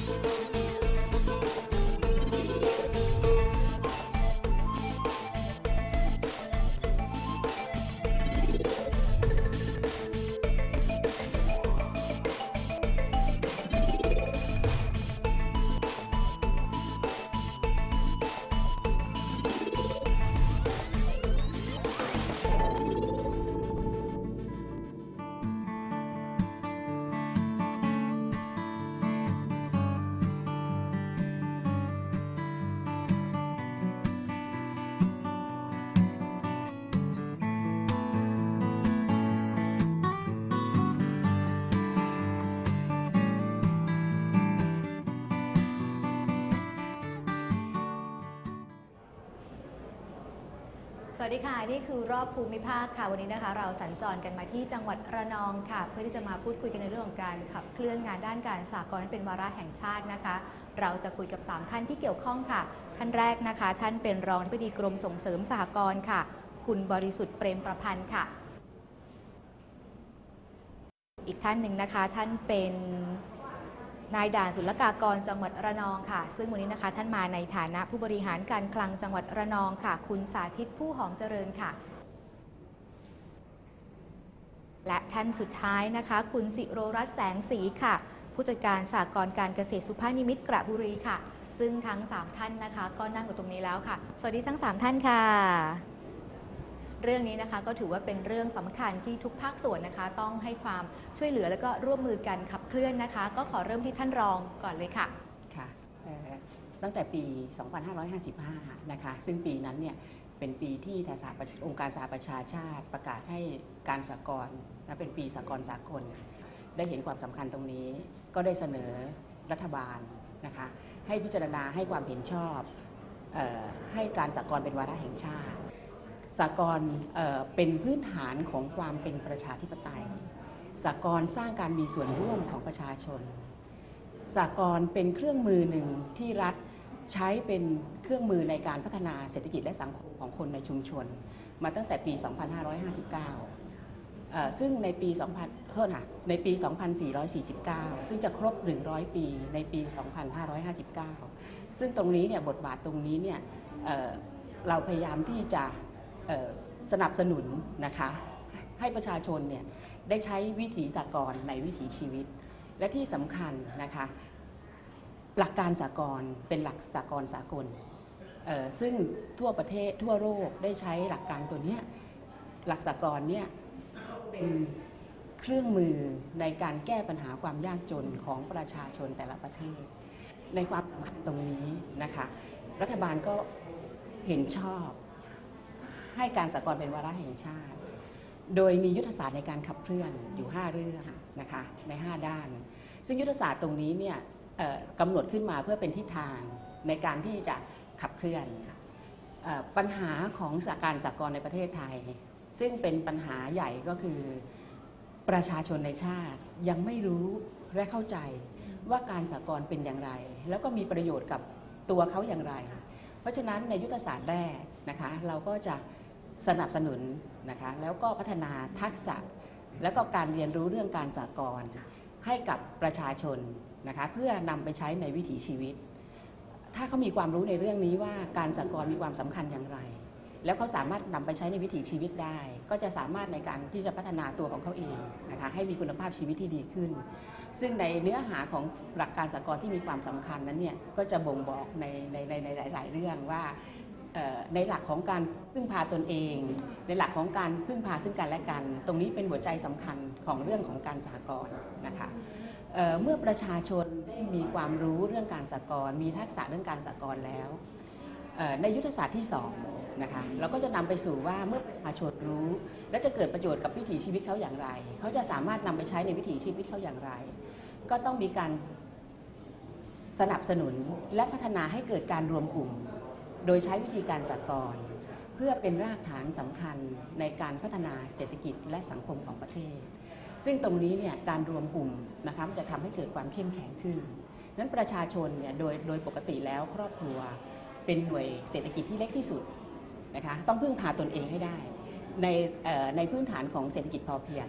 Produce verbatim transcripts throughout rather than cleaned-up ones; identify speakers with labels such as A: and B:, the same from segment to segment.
A: สวัสดีค่ะนี่คือรอบภูมิภาคค่ะวันนี้นะคะเราสัญจรกันมาที่จังหวัดระนองค่ะเพื่อที่จะมาพูดคุยกันในเรื่องของการขับเคลื่อนงานด้านการสหกรณ์ให้เป็นวาระแห่งชาตินะคะเราจะคุยกับสามท่านที่เกี่ยวข้องค่ะท่านแรกนะคะท่านเป็นรองอธิบดีกรมส่งเสริมสหกรณ์ค่ะคุณบริสุทธิ์เปรมประพันธ์ค่ะอีกท่านหนึ่งนะคะท่านเป็นนายด่านศุลกากรจังหวัดระนองค่ะซึ่งวันนี้นะคะท่านมาในฐานะผู้บริหารการคลังจังหวัดระนองค่ะคุณสาธิตผู้หอมเจริญค่ะและท่านสุดท้ายนะคะคุณสิโรรัตน์แสงสีค่ะผู้จัดการสหกรณ์การเกษตรสุภาพนิมิตรกระบุรีค่ะซึ่งทั้งสามท่านนะคะก็นั่งอยู่ตรงนี้แล้วค่ะสวัสดีทั้งสามท่านค่ะเรื่องนี้นะคะก็ถือว่าเป็นเรื่องสำคัญที่ทุกภาคส่วนนะคะต้องให้ความช่วยเหลือและก็ร่วมมือกันขับเคลื่อนนะคะก็ขอเริ่มที่ท่านรองก่อนเลยค่ะ
B: ค่ะตั้งแต่ปี สองพันห้าร้อยห้าสิบห้า นะคะซึ่งปีนั้นเนี่ยเป็นปีที่สหประชาองค์การสหประชาชาติประกาศให้การสหกรณ์นะเป็นปีสหกรณ์สากลได้เห็นความสำคัญตรงนี้ก็ได้เสนอรัฐบาลนะคะให้พิจารณาให้ความเห็นชอบเอ่อให้การสหกรณ์เป็นวาระแห่งชาติสหกรณ์เอ่อเป็นพื้นฐานของความเป็นประชาธิปไตยสหกรณ์สร้างการมีส่วนร่วมของประชาชนสหกรณ์เป็นเครื่องมือหนึ่งที่รัฐใช้เป็นเครื่องมือในการพัฒนาเศรษฐกิจและสังคมของคนในชุมชนมาตั้งแต่ปี สองพันห้าร้อยห้าสิบเก้า เอ่อซึ่งในปี สองพัน โทษค่ะในปี สองพันสี่ร้อยสี่สิบเก้า ซึ่งจะครบ หนึ่งร้อย ปีในปี สองพันห้าร้อยห้าสิบเก้า ซึ่งตรงนี้เนี่ยบทบาทตรงนี้เนี่ย เอ่อ เราพยายามที่จะสนับสนุนนะคะให้ประชาชนเนี่ยได้ใช้วิถีสหกรณ์ในวิถีชีวิตและที่สำคัญนะคะหลักการสหกรณ์เป็นหลักสหกรณ์สากลซึ่งทั่วประเทศทั่วโลกได้ใช้หลักการตัวนี้หลักสหกรณ์เนี่ยเป็นเครื่องมือในการแก้ปัญหาความยากจนของประชาชนแต่ละประเทศในความสำคัญตรงนี้นะคะรัฐบาลก็เห็นชอบให้การสหกรณ์เป็นวาระแห่งชาติโดยมียุทธศาสตร์ในการขับเคลื่อนอยู่ห้าเรื่องนะคะในห้าด้านซึ่งยุทธศาสตร์ตรงนี้เนี่ยกำหนดขึ้นมาเพื่อเป็นทิศทางในการที่จะขับเคลื่อนปัญหาของการสหกรณ์ในประเทศไทยซึ่งเป็นปัญหาใหญ่ก็คือประชาชนในชาติยังไม่รู้และเข้าใจว่าการสหกรณ์เป็นอย่างไรแล้วก็มีประโยชน์กับตัวเขาอย่างไรเพราะฉะนั้นในยุทธศาสตร์แรกนะคะเราก็จะสนับสนุนนะคะแล้วก็พัฒนาทักษะแล้วก็การเรียนรู้เรื่องการสหกรณ์ให้กับประชาชนนะคะเพื่อนำไปใช้ในวิถีชีวิตถ้าเขามีความรู้ในเรื่องนี้ว่าการสหกรณ์มีความสำคัญอย่างไรแล้วเขาสามารถนำไปใช้ในวิถีชีวิตได้ก็จะสามารถในการที่จะพัฒนาตัวของเขาเองนะคะให้มีคุณภาพชีวิตที่ดีขึ้นซึ่งในเนื้อหาของหลักการสหกรณ์ที่มีความสำคัญนั้นเนี่ยก็จะบ่งบอกในในในในหลายๆเรื่องว่าในหลักของการพึ่งพาตนเองในหลักของการพึ่งพาซึ่งกันและกันตรงนี้เป็นหัวใจสำคัญของเรื่องของการสหกรณ์นะคะเเมื่อประชาชนได้มีความรู้เรื่องการสหกรณ์มีทักษะเรื่องการสหกรณ์แล้วในยุทธศาสตร์ที่สองนะคะเราก็จะนำไปสู่ว่าเมื่อประชาชนรู้และจะเกิดประโยชน์กับวิถีชีวิตเขาอย่างไรเขาจะสามารถนำไปใช้ในวิถีชีวิตเขาอย่างไรก็ต้องมีการสนับสนุนและพัฒนาให้เกิดการรวมกลุ่มโดยใช้วิธีการสหกรณ์เพื่อเป็นรากฐานสำคัญในการพัฒนาเศรษฐกิจและสังคมของประเทศซึ่งตรงนี้เนี่ยการรวมกลุ่มนะคะจะทำให้เกิดความเข้มแข็งขึ้นนั้นประชาชนเนี่ยโดยโดยปกติแล้วครอบครัวเป็นหน่วยเศรษฐกิจที่เล็กที่สุดนะคะต้องพึ่งพาตนเองให้ได้ในในพื้นฐานของเศรษฐกิจพอเพียง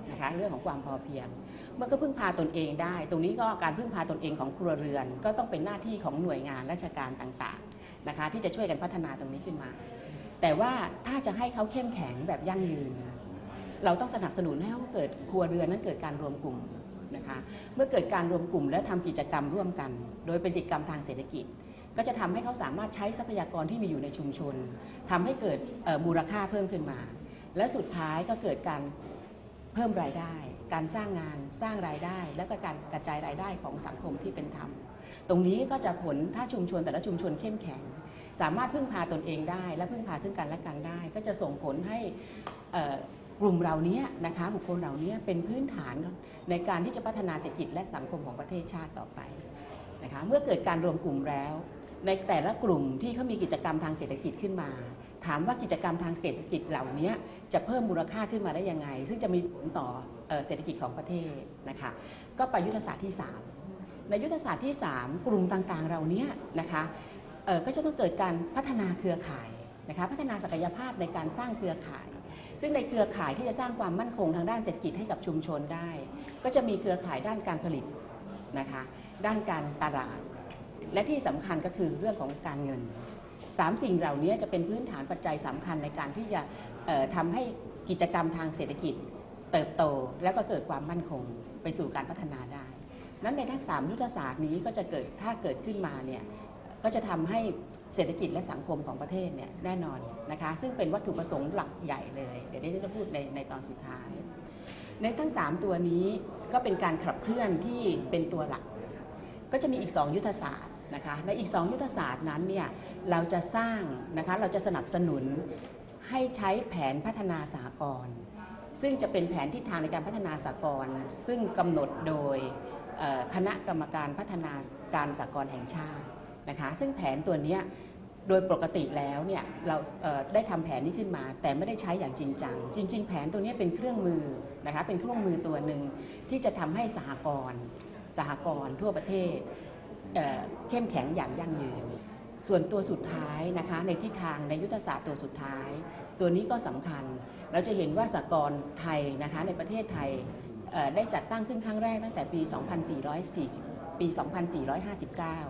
B: นะคะเรื่องของความพอเพียงเมื่อก็พึ่งพาตนเองได้ตรงนี้ก็การพึ่งพาตนเองของครัวเรือนก็ต้องเป็นหน้าที่ของหน่วยงานราชการต่างๆนะคะที่จะช่วยกันพัฒนาตรงนี้ขึ้นมาแต่ว่าถ้าจะให้เขาเข้มแข็งแบบยั่งยืนเราต้องสนับสนุนให้เขาเกิดครัวเรือนนั้นเกิดการรวมกลุ่มนะคะเมื่อเกิดการรวมกลุ่มและทำกิจกรรมร่วมกันโดยเป็นกิจกรรมทางเศรษฐกิจก็จะทำให้เขาสามารถใช้ทรัพยากรที่มีอยู่ในชุมชนทำให้เกิดมูลค่าเพิ่มขึ้นมาและสุดท้ายก็เกิดการเพิ่มรายได้การสร้างงานสร้างรายได้และก็การกระจายรายได้ของสังคมที่เป็นธรรมตรงนี้ก็จะผลถ้าชุมชนแต่ละชุมชนเข้มแข็งสามารถพึ่งพาตนเองได้และพึ่งพาซึ่งกันและกันได้ก็จะส่งผลให้กลุ่มเรานี้นะคะบุคคลเรานี้เป็นพื้นฐานในการที่จะพัฒนาเศรษฐกิจและสังคมของประเทศชาติต่อไปนะคะเมื่อเกิดการรวมกลุ่มแล้วในแต่ละกลุ่มที่เขามีกิจกรรมทางเศรษฐกิจขึ้นมาถามว่ากิจกรรมทางเศรษฐกิจเหล่านี้จะเพิ่มมูลค่าขึ้นมาได้ยังไงซึ่งจะมีผลต่อเศรษฐกิจของประเทศนะคะก็ไปยุทธศาสตร์ที่สามในยุทธศาสตร์ที่สามกลุ่มต่างๆเรานี้นะคะก็จะต้องเกิดการพัฒนาเครือข่ายนะคะพัฒนาศักยภาพในการสร้างเครือข่ายซึ่งในเครือข่ายที่จะสร้างความมั่นคงทางด้านเศรษฐกิจให้กับชุมชนได้ก็จะมีเครือข่ายด้านการผลิตนะคะด้านการตลาดและที่สำคัญก็คือเรื่องของการเงินสามสิ่งเหล่านี้จะเป็นพื้นฐานปัจจัยสำคัญในการที่จะทำให้กิจกรรมทางเศรษฐกิจเติบโตแล้วก็เกิดความมั่นคงไปสู่การพัฒนาได้นั้นในทั้งสามยุทธศาสตร์นี้ก็จะเกิดถ้าเกิดขึ้นมาเนี่ยก็จะทำให้เศรษฐกิจและสังคมของประเทศเนี่ยแน่นอนนะคะซึ่งเป็นวัตถุประสงค์หลักใหญ่เลยเดี๋ยวนี้จะพูดในในตอนสุดท้ายในทั้งสามตัวนี้ก็เป็นการขับเคลื่อนที่เป็นตัวหลักก็จะมีอีกสองยุทธศาสตร์นะคะในอีกสองยุทธศาสตร์นั้นเนี่ยเราจะสร้างนะคะเราจะสนับสนุนให้ใช้แผนพัฒนาสหกรณ์ซึ่งจะเป็นแผนทิศทางในการพัฒนาสหกรณ์ซึ่งกำหนดโดยคณะกรรมการพัฒนาการสหกรณ์แห่งชาตินะคะซึ่งแผนตัวนี้โดยปกติแล้วเนี่ยเราได้ทำแผนนี้ขึ้นมาแต่ไม่ได้ใช้อย่างจริงจังจริงๆแผนตัวนี้เป็นเครื่องมือนะคะเป็นเครื่องมือตัวหนึ่งที่จะทำให้สหกรณ์สหกรณ์ทั่วประเทศเข้มแข็งอย่างยั่งยืนส่วนตัวสุดท้ายนะคะในทิศทางในยุทธศาสตร์ตัวสุดท้ายตัวนี้ก็สำคัญเราจะเห็นว่าสหกรณ์ไทยนะคะในประเทศไทยได้จัดตั้งขึ้นครั้งแรกตั้งแต่ปี สองพันสี่ร้อยสี่สิบ ปี สองพันสี่ร้อยห้าสิบเก้า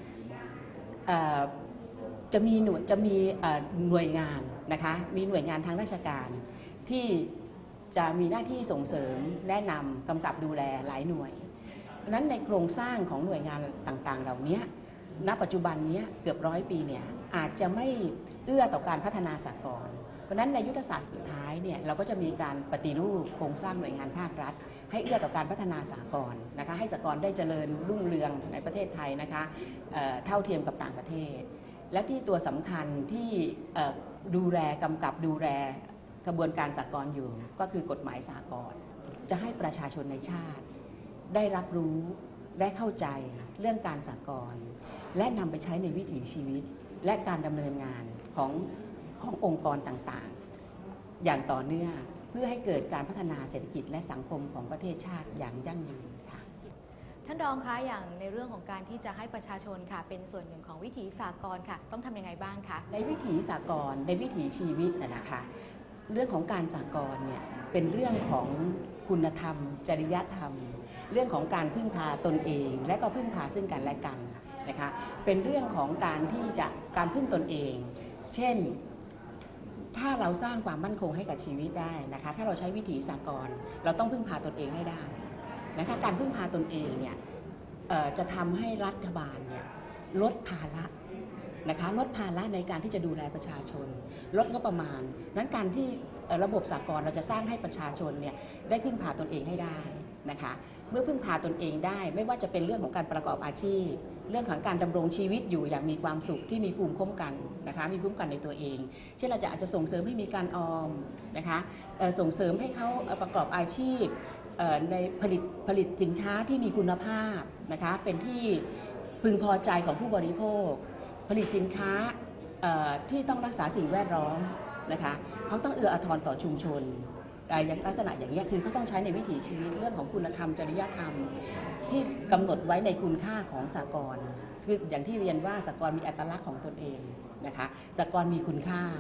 B: จะมีหน่วยจะมีหน่วยงานนะคะมีหน่วยงานทางราชการที่จะมีหน้าที่ส่งเสริมแนะนำกำกับดูแลหลายหน่วยดังนั้นในโครงสร้างของหน่วยงานต่างๆเหล่านี้ณปัจจุบันนี้เกือบร้อยปีเนี่ยอาจจะไม่เอื้อต่อการพัฒนาสหกรณ์เพราะนั้นในยุทธศาสตร์สุดท้ายเนี่ยเราก็จะมีการปฏิรูปโครงสร้างหน่วยงานภาครัฐให้เอื้อต่อการพัฒนาสหกรณ์นะคะให้สหกรณ์ได้เจริญรุ่งเรืองในประเทศไทยนะคะเอ่อเท่าเทียมกับต่างประเทศและที่ตัวสำคัญที่ดูแลกำกับดูแลกระบวนการสหกรณ์อยู่ก็คือกฎหมายสหกรณ์จะให้ประชาชนในชาติได้รับรู้ได้เข้าใจเรื่องการสหกรณ์และนำไปใช้ในวิถีชีวิตและการดำเนินงานของขององค์กรต่างๆอย่างต่อเนื่องเพื่อให้เกิดการพัฒนาเศรษฐกิจและสังคมของประเทศชาติอย่างยั่งยืนค่ะ
A: ท่านรองคะอย่างในเรื่องของการที่จะให้ประชาชนค่ะเป็นส่วนหนึ่งของวิถีสากลค่ะต้องทำยังไงบ้างคะ
B: ในวิถีสากลในวิถีชีวิตนะคะเรื่องของการสากลเนี่ยเป็นเรื่องของคุณธรรมจริยธรรมเรื่องของการพึ่งพาตนเองและก็พึ่งพาซึ่งกันและกันนะคะเป็นเรื่องของการที่จะการพึ่งตนเองเช่นถ้าเราสร้างความมั่นคงให้กับชีวิตได้นะคะถ้าเราใช้วิถีสากลเราต้องพึ่งพาตนเองให้ได้นะคะการพึ่งพาตนเองเนี่ยจะทำให้รัฐบาลเนี่ยลดภาระนะคะลดภาระในการที่จะดูแลประชาชนลดงบประมาณนั้นการที่ระบบสากลเราจะสร้างให้ประชาชนเนี่ยได้พึ่งพาตนเองให้ได้นะคะเมื่อพึ่งพาตนเองได้ไม่ว่าจะเป็นเรื่องของการประกอบอาชีพเรื่องของการดำรงชีวิตอยู่อย่างมีความสุขที่มีภูมิคุ้มกันนะคะมีภูมิคุ้มกันในตัวเองเช่นเราจะอาจจะส่งเสริมให้มีการออมนะคะส่งเสริมให้เขาประกอบอาชีพในผลิตผลิตสินค้าที่มีคุณภาพนะคะเป็นที่พึงพอใจของผู้บริโภคผลิตสินค้าที่ต้องรักษาสิ่งแวดล้อมนะคะเขาต้องเอื้ออาทรต่อชุมชนอย่างลักษณะอย่างนี้คือเขาต้องใช้ในวิถีชีวิตเรื่องของคุณธรรมจริยธรรมที่กำหนดไว้ในคุณค่าของสหกรณ์คืออย่างที่เรียนว่าสหกรณ์มีอัตลักษณ์ของตนเองนะคะสหกรณ์มีคุณค่า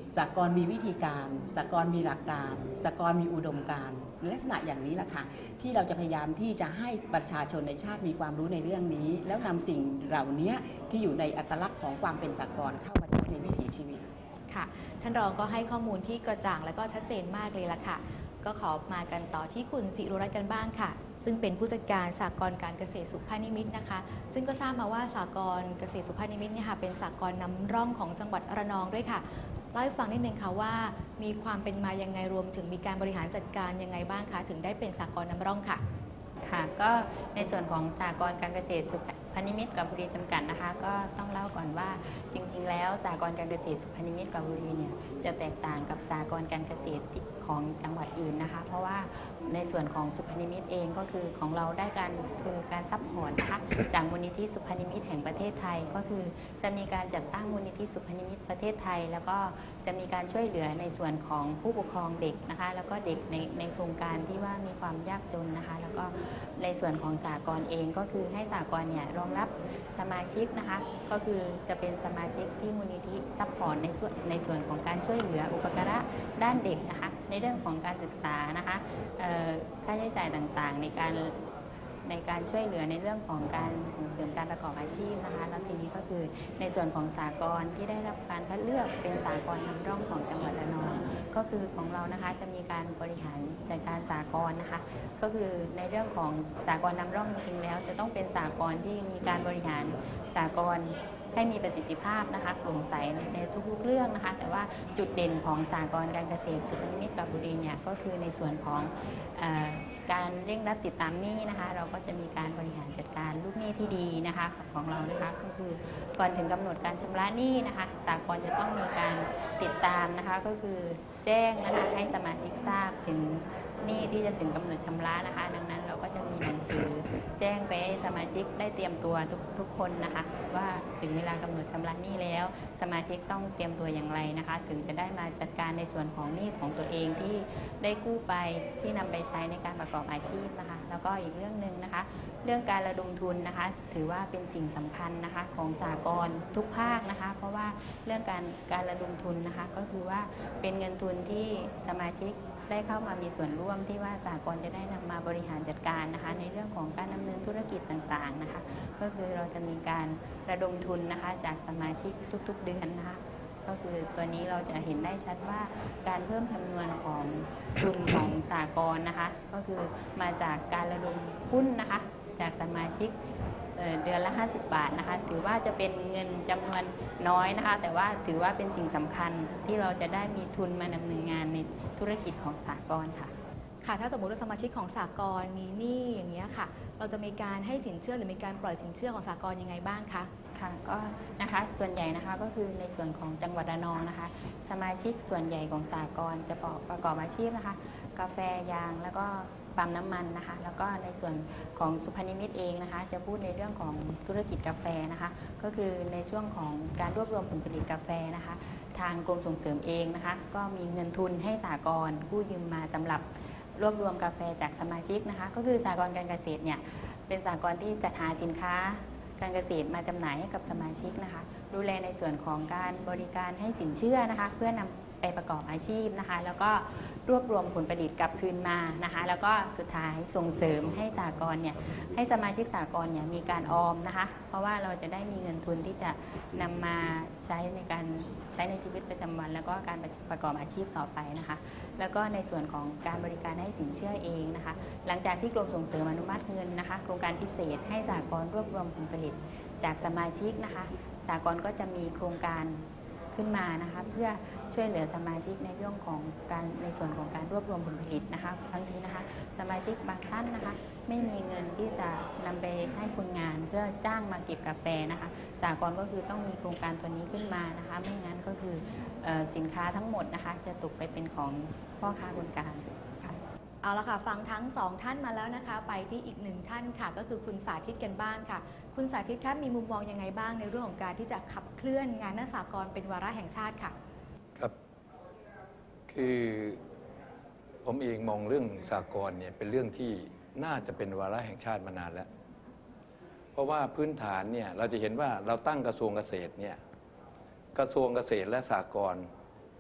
B: สหกรณ์มีวิธีการสหกรณ์มีหลักการสหกรณ์มีอุดมการณ์ลักษณะอย่างนี้แหละค่ะที่เราจะพยายามที่จะให้ประชาชนในชาติมีความรู้ในเรื่องนี้ แล้วนำสิ่งเหล่านี้ที่อยู่ในอัตลักษณ์ของความเป็นสหกรณ์เข้ามาใช้ในวิถีชีวิต
A: ค่ะท่านรองก็ให้ข้อมูลที่กระจ่างและก็ชัดเจนมากเลยล่ะค่ะก็ขอมากันต่อที่คุณศิรุรัตน์กันบ้างค่ะซึ่งเป็นผู้จัดการสหกรณ์การเกษตรสุภานิมิตนะคะซึ่งก็ทราบมาว่าสหกรณ์เกษตรสุภานิมิตเนี่ยค่ะเป็นสหกรณ์นำร่องของจังหวัดระนองด้วยค่ะเล่าให้ฟังนิดนึงค่ะว่ามีความเป็นมายังไงรวมถึงมีการบริหารจัดการยังไงบ้างคะถึงได้เป็นสหกรณ์นำร่องค่ะ
C: ค่ะก็ในส่วนของสหกรณ์การเกษตรสุพรรณนิมิตรกระบุรีจำกัดนะคะก็ต้องเล่าก่อนว่าจริงๆแล้วสหกรณ์การเกษตรสุพรรณนิมิตรกระบุรีเนี่ยจะแตกต่างกับสหกรณ์การเกษตรของจังหวัดอื่นนะคะเพราะว่าในส่วนของสุพรรณนิมิตรเองก็คือของเราได้การคือการซัพพอร์ตนะคะจากมูลนิธิสุพรรณนิมิตรแห่งประเทศไทยก็คือจะมีการจัดตั้งมูลนิธิสุพรรณนิมิตรประเทศไทยแล้วก็จะมีการช่วยเหลือในส่วนของผู้ปกครองเด็กนะคะแล้วก็เด็กในในโครงการที่ว่ามีความยากจนนะคะแล้วก็ในส่วนของสหกรณ์เองก็คือให้สหกรณ์เนี่ยรองรับสมาชิกนะคะก็คือจะเป็นสมาชิกที่มูลนิธิซัพพอร์ตในส่วนในส่วนของการช่วยเหลืออุปการะด้านเด็กนะคะในเรื่องของการศึกษานะคะค่าใช้จ่ายต่างๆในการในการช่วยเหลือในเรื่องของการส่งเสริมการประกอบอาชีพนะคะแล้วทีนี้ก็คือในส่วนของสหกรณ์ที่ได้รับการคัดเลือกเป็นสหกรณ์นำร่องของจังหวัดระนองก็คือของเรานะคะจะมีการบริหารจัดการสหกรณ์นะคะก็คือในเรื่องของสหกรณ์นำร่องจริงๆแล้วจะต้องเป็นสหกรณ์ที่มีการบริหารสหกรณ์ให้มีประสิทธิภาพนะคะโปร่งใสในทุกๆเรื่องนะคะแต่ว่าจุดเด่นของสหกรณ์การเกษตรสุพรรณนิมิตรกระบุรีเนี่ยก็คือในส่วนของเอ่อการเร่งรัดติดตามหนี้นะคะเราก็จะมีการบริหารจัดการลูกหนี้ที่ดีนะคะของเรานะคะก็คือก่อนถึงกำหนดการชำระหนี้นะคะสหกรณ์จะต้องมีการติดตามนะคะก็คือแจ้งนะคะให้สมาชิกทราบถึงหนี้ที่จะถึงกำหนดชำระนะคะดังนั้นเราก็จะมีหนังสือแจ้งไปให้สมาชิกได้เตรียมตัวทุกทุกคนนะคะว่าถึงเวลากำหนดชำระหนี้แล้วสมาชิกต้องเตรียมตัวอย่างไรนะคะถึงจะได้มาจัดการในส่วนของหนี้ของตัวเองที่ได้กู้ไปที่นำไปใช้ในการประกอบอาชีพนะคะแล้วก็อีกเรื่องหนึ่งนะคะเรื่องการระดมทุนนะคะถือว่าเป็นสิ่งสำคัญนะคะของสหกรณ์ทุกภาคนะคะเพราะว่าเรื่องการการระดมทุนนะคะก็คือว่าเป็นเงินทุนที่สมาชิกได้เข้ามามีส่วนร่วมที่ว่าสหกรณ์จะได้นำมาบริหารจัดการนะคะในเรื่องของการดำเนินธุรกิจต่างๆนะคะก็คือเราจะมีการระดมทุนนะคะจากสมาชิกทุกๆเดือนนะคะก็คือตัวนี้เราจะเห็นได้ชัดว่าการเพิ่มจำนวนของทุนของสหกรณ์นะคะก็คือมาจากการระดมหุ้นนะคะจากสมาชิกเดือนละห้าสิบบาทนะคะถือว่าจะเป็นเงินจำนวนน้อยนะคะแต่ว่าถือว่าเป็นสิ่งสำคัญที่เราจะได้มีทุนมาดำเนินงานในธุรกิจของสหกรณ์ค่ะ
A: ค่ะถ้าสมมติว่าสมาชิกของสหกรณ์มีหนี้อย่างนี้ค่ะเราจะมีการให้สินเชื่อหรือมีการปล่อยสินเชื่อของสหกรณ์ยังไงบ้างคะ
C: ค่ะก็นะคะส่วนใหญ่นะคะก็คือในส่วนของจังหวัดระนองนะคะสมาชิกส่วนใหญ่ของสหกรณ์จะประกอบอาชีพนะคะกาแฟยางแล้วก็ปั๊มน้ำมันนะคะแล้วก็ในส่วนของสุพรรณนิมิตรเองนะคะจะพูดในเรื่องของธุรกิจกาแฟนะคะก็คือในช่วงของการรวบรวมผลผลิตกาแฟนะคะทางกรมส่งเสริมเองนะคะก็มีเงินทุนให้สหกรณ์กู้ยืมมาสำหรับรวบรวมกาแฟจากสมาชิกนะคะก็คือสหกรณ์การเกษตรเนี่ยเป็นสหกรณ์ที่จัดหาสินค้าการเกษตรมาจำหน่ายให้กับสมาชิกนะคะดูแลในส่วนของการบริการให้สินเชื่อนะคะเพื่อนำไปประกอบอาชีพนะคะแล้วก็รวบรวมผลผลิตกลับคืนมานะคะแล้วก็สุดท้ายส่งเสริมให้สหกรณ์เนี่ยให้สมาชิกสหกรณ์เนี่ยมีการออมนะคะเพราะว่าเราจะได้มีเงินทุนที่จะนำมาใช้ในการใช้ในชีวิตประจำวันแล้วก็การประกอบอาชีพต่อไปนะคะแล้วก็ในส่วนของการบริการให้สินเชื่อเองนะคะหลังจากที่กรมส่งเสริมอนุมัติเงินนะคะโครงการพิเศษให้สหกรณ์รวบรวมผลผลิตจากสมาชิกนะคะสหกรณ์ก็จะมีโครงการขึ้นมานะคะเพื่อช่วยเหลือสมาชิกในเรื่องของการในส่วนของการรวบรวมผลผลิตนะคะทั้งนี้นะคะสมาชิกบางท่านนะคะไม่มีเงินที่จะนำไปให้คนงานเพื่อจ้างมาเก็บกาแฟนะคะสหกรณ์ก็คือต้องมีโครงการตัวนี้ขึ้นมานะคะไม่งั้นก็คือสินค้าทั้งหมดนะคะจะตกไปเป็นของพ่อค้าคนกลางค่ะ
A: เอาละค่ะฟังทั้งสองท่านมาแล้วนะคะไปที่อีกหนึ่งท่านค่ะก็คือคุณสาธิตกันบ้างค่ะคุณสาธิตคะมีมุมมองยังไงบ้างในเรื่องของการที่จะขับเคลื่อนงานหน้าสหกรณ์เป็นวาระแห่งชาติค่ะ
D: ครับคือผมเองมองเรื่องสหกรณ์เนี่ยเป็นเรื่องที่น่าจะเป็นวาระแห่งชาติมานานแล้วเพราะว่าพื้นฐานเนี่ยเราจะเห็นว่าเราตั้งกระทรวงเกษตรเนี่ยกระทรวงเกษตรและสหกรณ์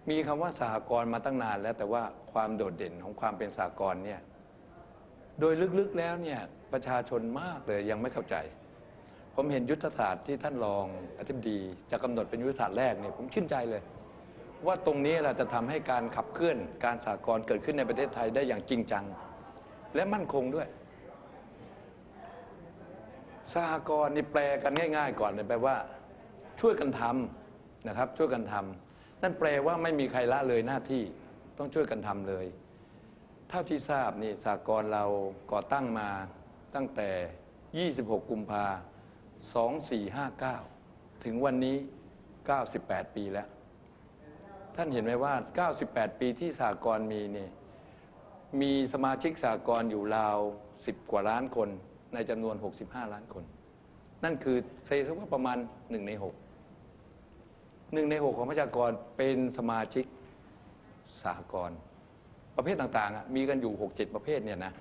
D: มีคำว่าสหกรณ์มาตั้งนานแล้วแต่ว่าความโดดเด่นของความเป็นสหกรณ์เนี่ยโดยลึกๆแล้วเนี่ยประชาชนมากเลยยังไม่เข้าใจผมเห็นยุทธศาสตร์ที่ท่านรองอธิบดีจะกำหนดเป็นยุทธศาสตร์แรกเนี่ยผมชื่นใจเลยว่าตรงนี้เราจะทำให้การขับเคลื่อนการสหกรณ์เกิดขึ้นในประเทศไทยได้อย่างจริงจังและมั่นคงด้วยสหกรณ์นี่แปลกันง่ายๆก่อนเลยแปลว่าช่วยกันทำนะครับช่วยกันทำนั่นแปลว่าไม่มีใครละเลยหน้าที่ต้องช่วยกันทำเลยเท่าที่ทราบนี่สหกรณ์เราก่อตั้งมาตั้งแต่ยี่สิบหกกุมภาพันธ์สองสี่ห้าเก้าถึงวันนี้เก้าสิบแปดปีแล้วท่านเห็นไหมว่าเก้าสิบแปดปีที่สหกรณ์มีนี่มีสมาชิกสหกรณ์อยู่ราวสิบกว่าล้านคนในจำนวนหกสิบห้าล้านคนนั่นคือเซซักว่าประมาณหนึ่งในหกหนึ่งในหกของประชากรเป็นสมาชิกสหกรณ์ประเภทต่างๆมีกันอยู่ หกเจ็ด ประเภทเนี่ยนะ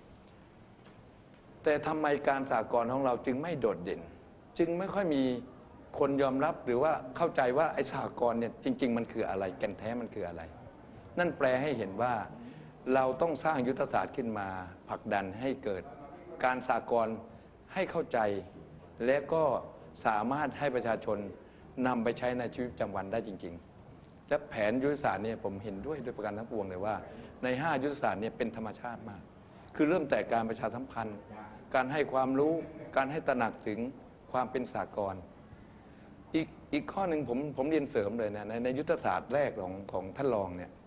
D: แต่ทำไมการสหกรณ์ของเราจึงไม่โดดเด่นจึงไม่ค่อยมีคนยอมรับหรือว่าเข้าใจว่าไอ้สหกรณ์เนี่ยจริงๆมันคืออะไรแก่นแท้มันคืออะไรนั่นแปลให้เห็นว่าเราต้องสร้างยุทธศาสตร์ขึ้นมาผลักดันให้เกิดการสหกรณ์ให้เข้าใจและก็สามารถให้ประชาชนนำไปใช้ในชีวิตประจำวันได้จริงๆและแผนยุทธศาสตร์เนี่ยผมเห็นด้วยด้วยประการทั้งปวงเลยว่าในห้ายุทธศาสตร์เนี่ยเป็นธรรมชาติมากคือเริ่มแต่การประชาสัมพันธ์การให้ความรู้การให้ตระหนักถึงความเป็นสากลอีกอีกข้อหนึ่งผมผมเรียนเสริมเลยนะในในยุทธศาสตร์แรกของของท่านรองเนี่ย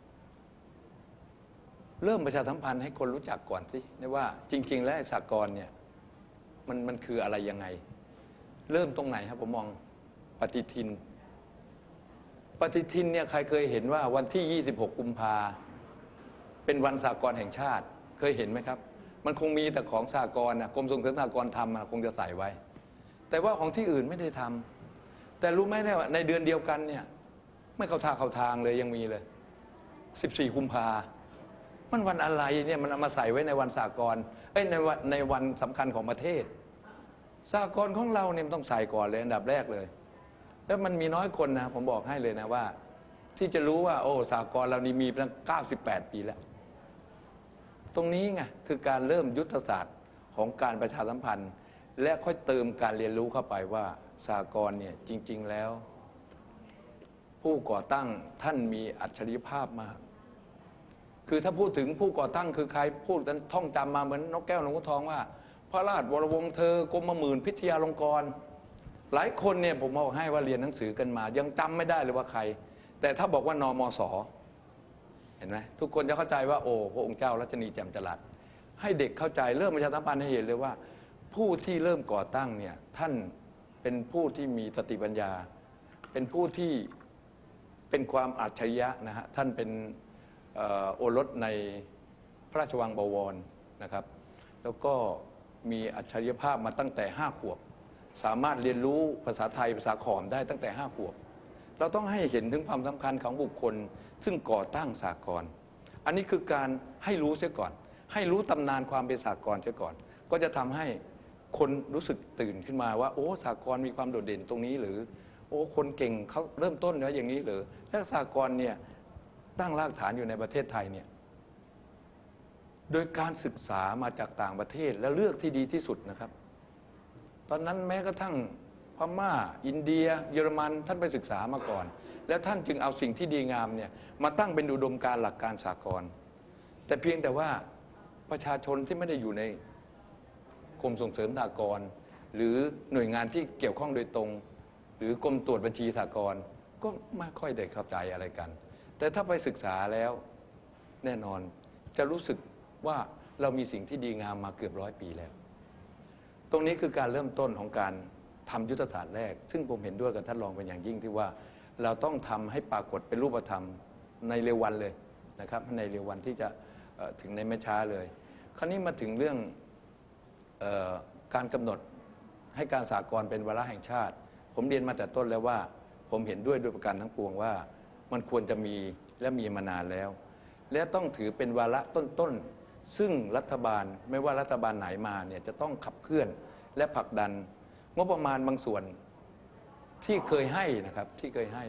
D: เริ่มประชาสัมพันธ์ให้คนรู้จักก่อนสินะว่าจริงๆแล้วสากลเนี่ยมันมันคืออะไรยังไงเริ่มตรงไหนครับผมมองปฏิทินปฏิทินเนี่ยใครเคยเห็นว่าวันที่ยี่สิบหกกุมภาเป็นวันสากลแห่งชาติเคยเห็นไหมครับมันคงมีแต่ของสากลนะกรมส่งเสริมสากลทำคงจะใส่ไว้แต่ว่าของที่อื่นไม่ได้ทำแต่รู้ไหมเนี่ยในเดือนเดียวกันเนี่ยไม่เข้าท่าเข้าทางเลยยังมีเลยสิบสี่กุมภามันวันอะไรเนี่ยมันเอามาใส่ไว้ในวันสากลเอ้ยในวันในวันสำคัญของประเทศสากลของเราเนี่ยต้องใส่ก่อนเลยอันดับแรกเลยแล้วมันมีน้อยคนนะผมบอกให้เลยนะว่าที่จะรู้ว่าโอ้สากลเรานี่มีตั้งเก้าสิบแปดปีแล้วตรงนี้ไงคือการเริ่มยุทธศาสตร์ของการประชาสัมพันธ์และค่อยเติมการเรียนรู้เข้าไปว่าสากลเนี่ยจริงๆแล้วผู้ก่อตั้งท่านมีอัจฉริยภาพมากคือถ้าพูดถึงผู้ก่อตั้งคือใครพูดกันท่องจำมาเหมือนนกแก้วหลวงพ่อทองว่าพระราชวรวงศ์เธอกรมหมื่นพิทยาลงกรณ์หลายคนเนี่ยผมบอกให้ว่าเรียนหนังสือกันมายังจำไม่ได้เลยว่าใครแต่ถ้าบอกว่านมส.เห็นไหมทุกคนจะเข้าใจว่าโอ้พระองค์เจ้ารัชนีแจ่มจรัสให้เด็กเข้าใจเริ่มประชาสัมพันธ์ให้เห็นเลยว่าผู้ที่เริ่มก่อตั้งเนี่ยท่านเป็นผู้ที่มีสติปัญญาเป็นผู้ที่เป็นความอัจฉริยะนะฮะท่านเป็นโอรสในพระราชวังบวรนะครับแล้วก็มีอัจฉริยภาพมาตั้งแต่ห้าขวบสามารถเรียนรู้ภาษาไทยภาษาขอมได้ตั้งแต่ห้าขวบเราต้องให้เห็นถึงความสำคัญของบุคคลซึ่งก่อตั้งสากลอันนี้คือการให้รู้เสียก่อนให้รู้ตำนานความเป็นสากลเสียก่อนก็จะทำให้คนรู้สึกตื่นขึ้นมาว่าโอ้สากลมีความโดดเด่นตรงนี้หรือโอ้คนเก่งเขาเริ่มต้นแล้วอย่างนี้หรือและสากลเนี่ยตั้งรากฐานอยู่ในประเทศไทยเนี่ยโดยการศึกษามาจากต่างประเทศและเลือกที่ดีที่สุดนะครับตอนนั้นแม้กระทั่งพม่าอินเดียเยอรมันท่านไปศึกษามาก่อนแล้วท่านจึงเอาสิ่งที่ดีงามเนี่ยมาตั้งเป็นอุดมการณ์หลักการสากลแต่เพียงแต่ว่าประชาชนที่ไม่ได้อยู่ในกรมส่งเสริมสากลหรือหน่วยงานที่เกี่ยวข้องโดยตรงหรือกรมตรวจบัญชีสากลก็ไม่ค่อยได้เข้าใจอะไรกันแต่ถ้าไปศึกษาแล้วแน่นอนจะรู้สึกว่าเรามีสิ่งที่ดีงามมาเกือบร้อยปีแล้วตรงนี้คือการเริ่มต้นของการทำยุทธศาสตร์แรกซึ่งผมเห็นด้วยกับท่านรองเป็นอย่างยิ่งที่ว่าเราต้องทำให้ปรากฏเป็นรูปธรรมในเร็ววันเลยนะครับในเร็ววันที่จะถึงในไม่ช้าเลยคราวนี้มาถึงเรื่องเอ่อการกำหนดให้การสากลเป็นวาระแห่งชาติผมเรียนมาแต่ต้นแล้วว่าผมเห็นด้วยด้วยประการทั้งปวงว่ามันควรจะมีและมีมานานแล้วและต้องถือเป็นวาระต้นๆซึ่งรัฐบาลไม่ว่ารัฐบาลไหนมาเนี่ยจะต้องขับเคลื่อนและผลักดันงบประมาณบางส่วนที่เคยให้นะครับที่เคยให้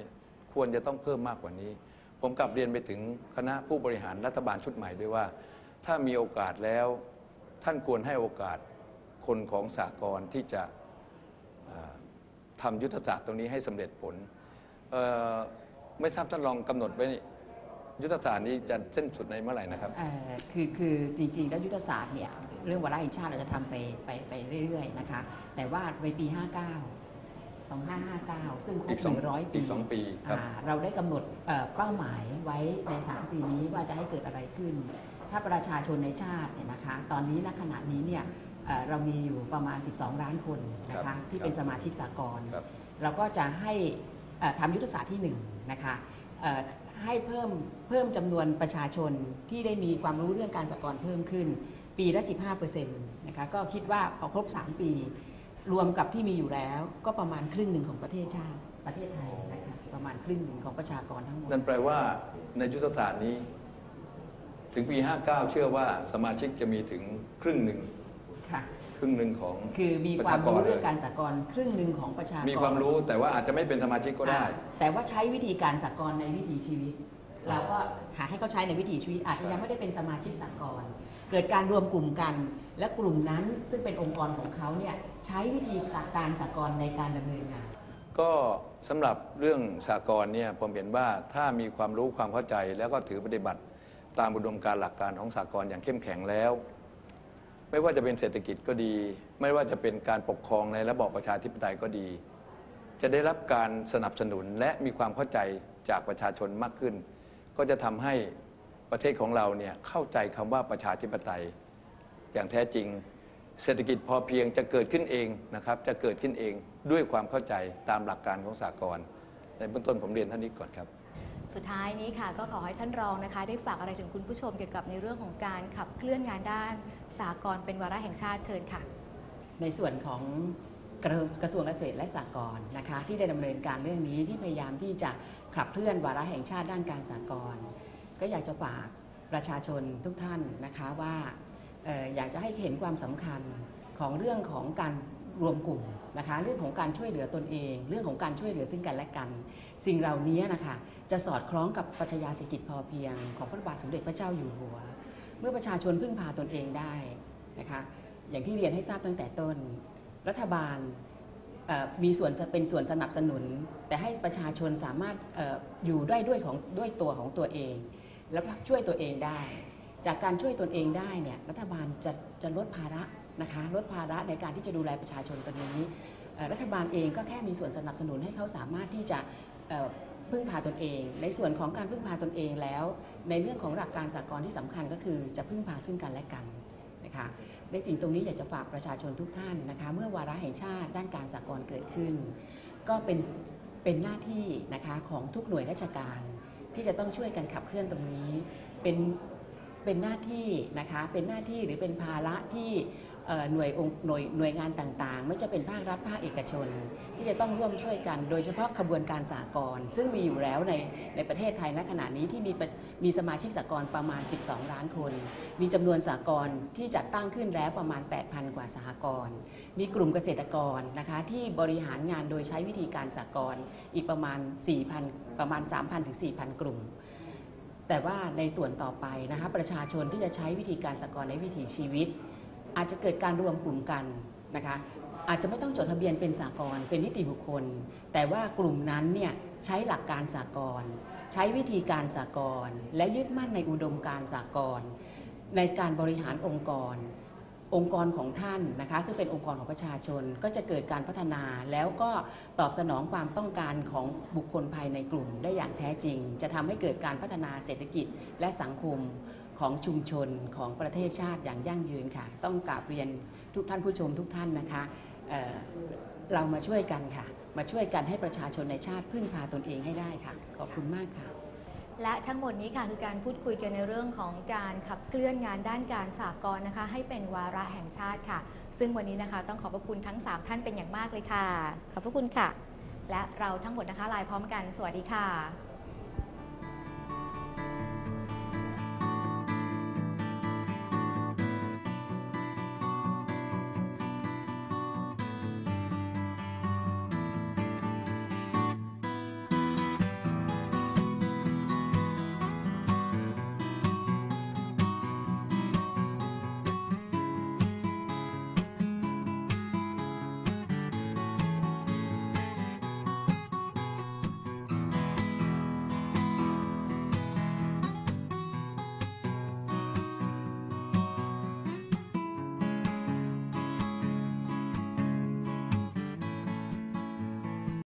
D: ควรจะต้องเพิ่มมากกว่านี้ ผมกลับเรียนไปถึงคณะผู้บริหารรัฐบาลชุดใหม่ด้วยว่า ถ้ามีโอกาสแล้วท่านควรให้โอกาสคนของสหกรณ์ที่จะทำยุทธศาสตร์ตรงนี้ให้สำเร็จผลไม่ทราบท่านลองกำหนดไว้ยุทธศาสตร์นี้จะเส้นสุดในเมื่อไหร่นะครับ
B: คือคือจริงๆแล้วยุทธศาสตร์เนี่ยเรื่องวาระแห่งชาติเราจะทำไปไปไปเรื่อยๆนะคะแต่ว่าในปีห้าเก้า สองพันห้าร้อยห้าสิบเก้าซึ่งครบหนึ่งร้อยปี
D: อีกสองปีครับ
B: เราได้กำหนดเป้าหมายไว้ในสามปีนี้ว่าจะให้เกิดอะไรขึ้นถ้าประชาชนในชาติเนี่ยนะคะตอนนี้ณขณะนี้เนี่ยเรามีอยู่ประมาณสิบสองล้านคนนะคะที่เป็นสมาชิกสหกรณ์เราก็จะให้ทำยุทธศาสตร์ที่หนึ่งนะคะให้เพิ่มเพิ่มจำนวนประชาชนที่ได้มีความรู้เรื่องการสหกรณ์เพิ่มขึ้นปีละ สิบห้าเปอร์เซ็นต์ นะคะก็คิดว่าพอครบสามปีรวมกับที่มีอยู่แล้วก็ประมาณครึ่งหนึ่งของประเทศชาติประเทศไทยนะคะประมาณครึ่งหนึ่งของประชากรทั้งหมด
D: นั่นแปลว่าในยุทธศาสตร์นี้ถึงปีห้าเก้าเชื่อว่าสมาชิกจะมีถึงครึ่งหนึ่ง
B: ค่ะ
D: ครึ่งหนึ่งของ
B: คือมีความรู้เรื่องการสหกรณ์ครึ่งหนึ่งของประชากร
D: มีความรู้แต่ว่าอาจจะไม่เป็นสมาชิกก็ได้
B: แต่ว่าใช้วิธีการสหกรณ์ในวิถีชีวิตเราก็หาให้เขาใช้ในวิถีชีวิตอาจจะยังไม่ได้เป็นสมาชิกสหกรณ์เกิดการรวมกลุ่มกันและกลุ่มนั้นซึ่งเป็นองค์กรของเขาเนี่ยใช้วิธีการสหกรณ์ในการดำเนินงาน
D: ก็สำหรับเรื่องสหกรณ์เนี่ยผมเห็นว่าถ้ามีความรู้ความเข้าใจแล้วก็ถือปฏิบัติตามอุดมการณ์หลักการของสหกรณ์อย่างเข้มแข็งแล้วไม่ว่าจะเป็นเศรษฐกิจก็ดีไม่ว่าจะเป็นการปกครองในระบอบประชาธิปไตยก็ดี จะได้รับการสนับสนุนและมีความเข้าใจจากประชาชนมากขึ้นก็จะทำให้ประเทศของเราเนี่ยเข้าใจคำว่าประชาธิปไตยอย่างแท้จริงเศรษฐกิจพอเพียงจะเกิดขึ้นเองนะครับจะเกิดขึ้นเองด้วยความเข้าใจตามหลักการของสากลในเบื้องต้นผมเรียนท่านนี้ก่อนครับ
A: สุดท้ายนี้ค่ะก็ขอให้ท่านรองนะคะได้ฝากอะไรถึงคุณผู้ชมเกี่ยวกับในเรื่องของการขับเคลื่อนงานด้านสหกรณ์เป็นวาระแห่งชาติเชิญค่ะ
B: ในส่วนของกระทรวงเกษตรและสหกรณ์นะคะที่ได้ดำเนินการเรื่องนี้ที่พยายามที่จะขับเคลื่อนวาระแห่งชาติด้านการสหกรณ์ก็อยากจะฝากประชาชนทุกท่านนะคะว่าอออยากจะให้เห็นความสำคัญของเรื่องของการรวมกลุ่มนะคะเรื่องของการช่วยเหลือตนเองเรื่องของการช่วยเหลือซึ่งกันและกันสิ่งเหล่านี้นะคะจะสอดคล้องกับปรัชญาเศรษฐกิจพอเพียงของพระบาทสมเด็จพระเจ้าอยู่หัวเมื่อประชาชนพึ่งพาตนเองได้นะคะอย่างที่เรียนให้ทราบตั้งแต่ต้นรัฐบาลมีส่วนเป็นส่วนสนับสนุนแต่ให้ประชาชนสามารถ อ, อยู่ได้ด้วยของด้วยตัวของตัวเองแล้วช่วยตัวเองได้จากการช่วยตนเองได้เนี่ยรัฐบาลจะจะลดภาระนะคะลดภาระในการที่จะดูแลประชาชนตรงนี้รัฐบาลเองก็แค่มีส่วนสนับสนุนให้เขาสามารถที่จะพึ่งพาตนเองในส่วนของการพึ่งพาตนเองแล้วในเรื่องของหลักการสากลที่สำคัญก็คือจะพึ่งพาซึ่งกันและกันนะคะในสิ่งตรงนี้อยากจะฝากประชาชนทุกท่านนะคะเมื่อวาระแห่งชาติด้านการสากลเกิดขึ้นก็เป็นเป็นหน้าที่นะคะของทุกหน่วยราชการที่จะต้องช่วยกันขับเคลื่อนตรงนี้เป็นเป็นหน้าที่นะคะเป็นหน้าที่หรือเป็นภาระที่หน่วยองค์หน่วยหน่วยงานต่างๆไม่ว่าจะเป็นภาครัฐภาคเอกชนที่จะต้องร่วมช่วยกันโดยเฉพาะขบวนการสหกรณ์ซึ่งมีอยู่แล้วในในประเทศไทยณขณะนี้ที่มีมีสมาชิกสหกรณ์ประมาณสิบสองล้านคนมีจำนวนสหกรณ์ที่จัดตั้งขึ้นแล้วประมาณ แปดพัน กว่าสหกรณ์มีกลุ่มเกษตรกรนะคะที่บริหารงานโดยใช้วิธีการสหกรณ์อีกประมาณ สี่พัน ประมาณ สามพัน ถึง สี่พัน กลุ่มแต่ว่าในส่วนต่อไปนะคะประชาชนที่จะใช้วิธีการสหกรณ์ในวิถีชีวิตอาจจะเกิดการรวมกลุ่มกันนะคะอาจจะไม่ต้องจดทะเบียนเป็นสหกรณ์เป็นนิติบุคคลแต่ว่ากลุ่มนั้นเนี่ยใช้หลักการสหกรณ์ใช้วิธีการสหกรณ์และยึดมั่นในอุดมการณ์สหกรณ์ในการบริหารองค์กรองค์กรของท่านนะคะซึ่งเป็นองค์กรของประชาชนก็จะเกิดการพัฒนาแล้วก็ตอบสนองความต้องการของบุคคลภายในกลุ่มได้อย่างแท้จริงจะทำให้เกิดการพัฒนาเศรษฐกิจและสังคมของชุมชนของประเทศชาติอย่างยั่งยืนค่ะต้องกราบเรียนทุกท่านผู้ชมทุกท่านนะคะ เอ่อ เรามาช่วยกันค่ะมาช่วยกันให้ประชาชนในชาติพึ่งพาตนเองให้ได้ค่ะขอบคุณมากค่ะ
A: และทั้งหมดนี้ค่ะคือการพูดคุยกันในเรื่องของการขับเคลื่อนงานด้านการสหกรณ์นะคะให้เป็นวาระแห่งชาติค่ะซึ่งวันนี้นะคะต้องขอบพระคุณทั้งสามท่านเป็นอย่างมากเลยค่ะขอบพระคุณค่ะและเราทั้งหมดนะคะลาพร้อมกันสวัสดีค่ะ